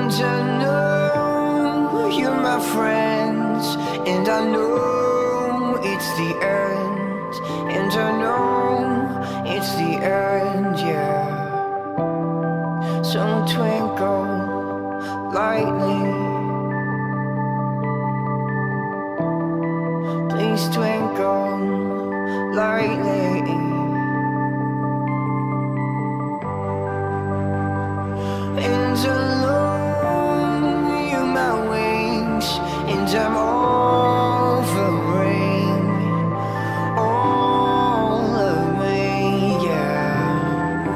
And I know you're my friend, and I know it's the end, and I know it's the end, yeah. So twinkle lightly, please twinkle lightly. And alone, you're my wings, and I'm offering all of me, yeah.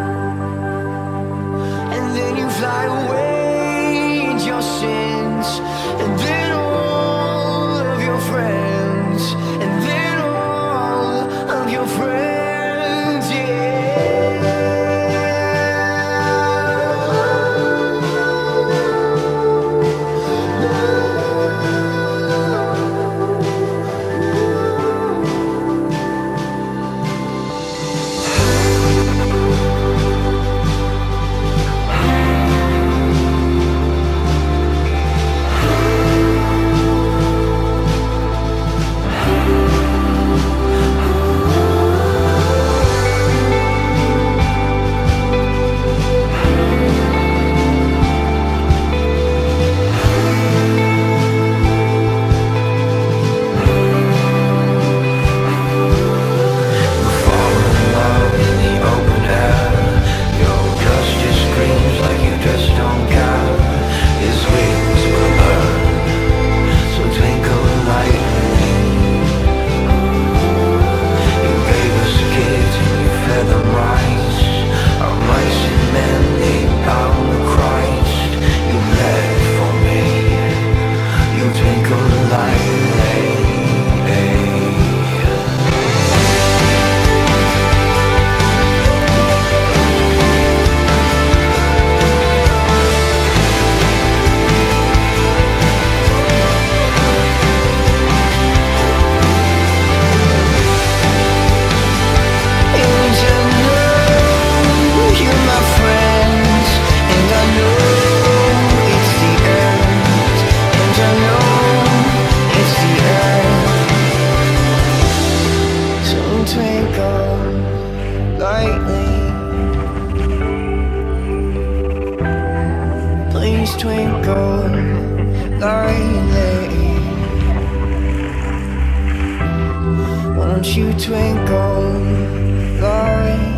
And then you fly away in your sins, and then all of your friends, and then all of your friends, yeah. Please twinkle lightly. Won't you twinkle lightly?